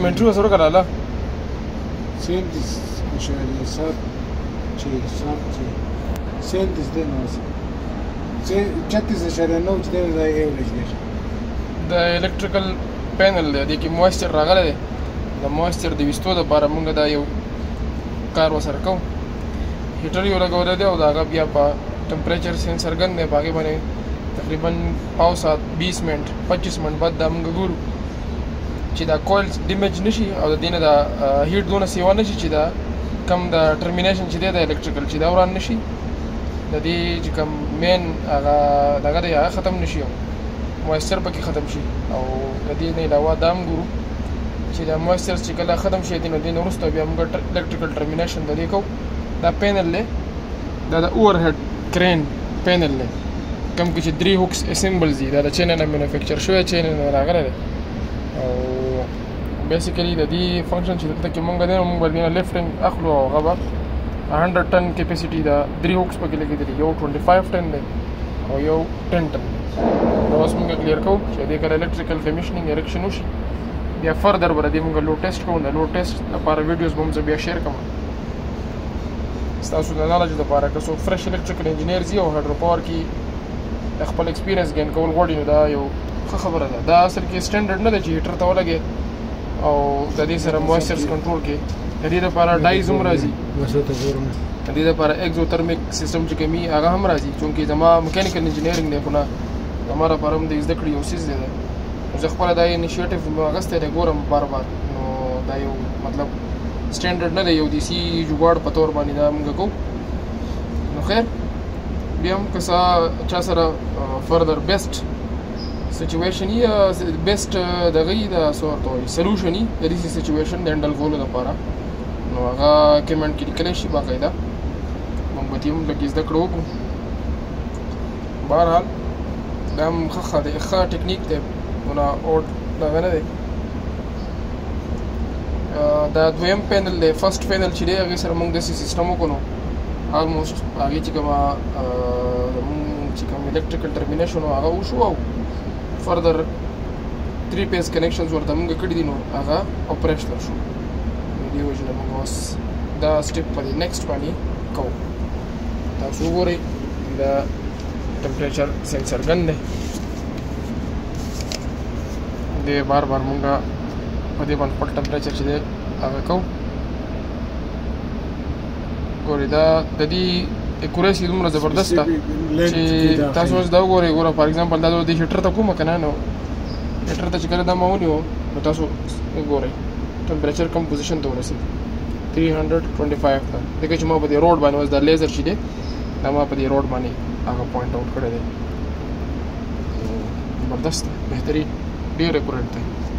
کامنټری وسره کړه 37.7 چې 37 دی نو 36.9 چې دی دا ایوریج دی د الکتریکل پینل دی کې موایسچر راغلی دی د موایسچر د ویستو دپاره موږ دا یو کار ورسره کوو هیټر یو لګولی دی او د هغه بیا په ټمپریچر سینسر ګن دی په هغې باندې تقریبا پاو ساعت 20 منټ 25 منټ بعد دا موږ ګورو چې دا کویل ډیمیج نشي او د دې نه د هیټ دونه سیوا نشي چې دا کم د ټرمینیشن چې دی د الکتریکل چې دا وران نشي د دې چې کوم مین هغه دغه دی هغه ختم نشي موایسچر پکې ختم شي او د دې نه علاوه دا هم ګورو چې دا موایسچر چې کله ختم شي نو دې نه وروسته بیا موږ الکتریکل ټرمینیشن د دې کوو دا پینل دی دا د اوور هیډ کرین پینل دی کوم کې چې 3 هوکس اسمبلز دي دا د چین نه مینوفیکچر شوی چین نه راغلی دی او بیسیکلی د دې فنکشن چې دلته کې موږ دی نو موږ به دې لیفټینګ اخلو او هغه به 100 ټن کیپیسټي دا 3 هوکس پکې لګېدلي یو 25 ټن دی او یو 10 ټن دی دا اوس موږ کلیر کوو چې دې کله الکتریکل کمیشنینګ اریکشن وشي بیا فردر به دې موږ لوډ ټیسټ کوو د لوډ ټیسټ لپاره ویډیوز به هم زه بیا شیر کوم ستاسو د نالج لپاره که څوک فرش الکتریکل انجینیر زی او هایډرو پاور کې خپل ایکسپیرینس ګین کول غواړي نو دا یو ښه خبره ده دا اصل کې سټنډرډ نه دی چې هیټر ته ولګې او د دې سره موایسچرز کنټرول کې د دې لپاره ډایز هم راځي د دې لپاره ایکزوترمیک سیستم چې کومي هغه هم راځي چونکې زما میکانیکل انجینیرینګ دی خو نه زما لپاره هم د زده کړې یو څیز دی زه خپله دا انیشیټیو مې اخیستی دی ګورم بار بار نو دا یو مطلب سټنډرډ نه دی یو دیسي جوګاړ په طور باندې دا موږ کوو نو خیر بیا هم که څه چا سره فردر بیسټ سچویشن یا بیسټ دغه یي د څه ورته وایي سلوشن یي د دې سچویشن د هینډل کولو دپاره نو هغه کمنټ کې لیکلی شي باقاعده موږ به دې هم لږ زده کړه وکړو بهرحال دا هم ښه ټکنیک دی ونه اوټ دغه نه دی دا دویم پینل دی فرست پینل چې دی هغې سره موږ داسې سیسټم وکړو نو آلموسټ هغې چې کومه چې کوم الکتریکل ټرمینیشن و هغه وشو او فردر 3 پیس کنیکشنز ورته موږ کړي دي نو هغه اپریشنل شو دې وجې نه موږ اوس دا سټپ په دې نیکسټ باندې کوو تاسو وګورئ دا ټمپریچر سینسر ګن دی دې بار بار موږ په دې باندې خپل ټمپریچر چې دی هغه کوو ګورئ دا د دې اکوریسي دومره زبردست ده چې تاسو اوس دا وګورئ ګوره فار ایگزامپل دا د هیټر ته کومه که نه نو هیټر ته چې کله دا ما ونیو نو تاسو وګورئ ټمپریچر کم پوزیشن ته ورسېد 325 ته ځکه چې ما په دې روډ باندې اوس دا لیزر چې دی دا ما په دې روډ باندې هغه پوینټ آوټ کړی دی زبردست دی بهترین ډېر اکوریټ دی